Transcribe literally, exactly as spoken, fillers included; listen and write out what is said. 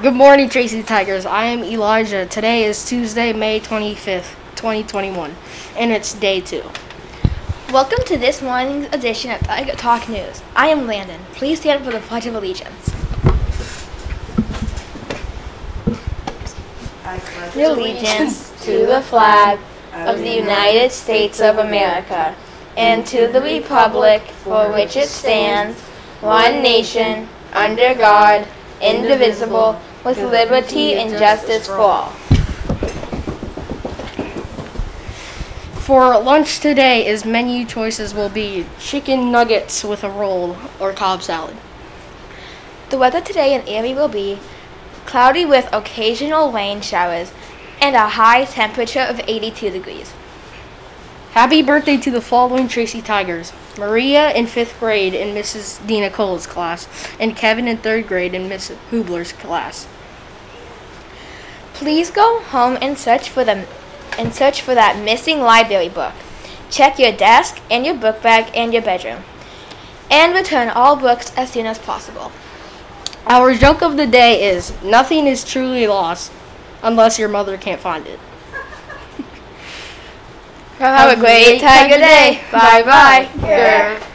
Good morning, Tracy Tigers. I am Elijah. Today is Tuesday, May twenty-fifth, twenty twenty-one, and it's day two. Welcome to this morning's edition of Tiger Talk News. I am Landon. Please stand for the Pledge of Allegiance. I pledge allegiance to the flag of the United States of America and to the republic for which it stands, one nation, under God, indivisible, with liberty and justice for all. For lunch today, is menu choices will be chicken nuggets with a roll or Cobb salad. The weather today in Erie will be cloudy with occasional rain showers and a high temperature of eighty-two degrees. Happy birthday to the following Tracy Tigers: Maria in fifth grade in Missus Dina Cole's class, and Kevin in third grade in Missus Hubler's class. Please go home and search for the and search for that missing library book. Check your desk and your book bag and your bedroom, and return all books as soon as possible. Our joke of the day is: nothing is truly lost unless your mother can't find it. Have a great Tiger Day. Bye bye.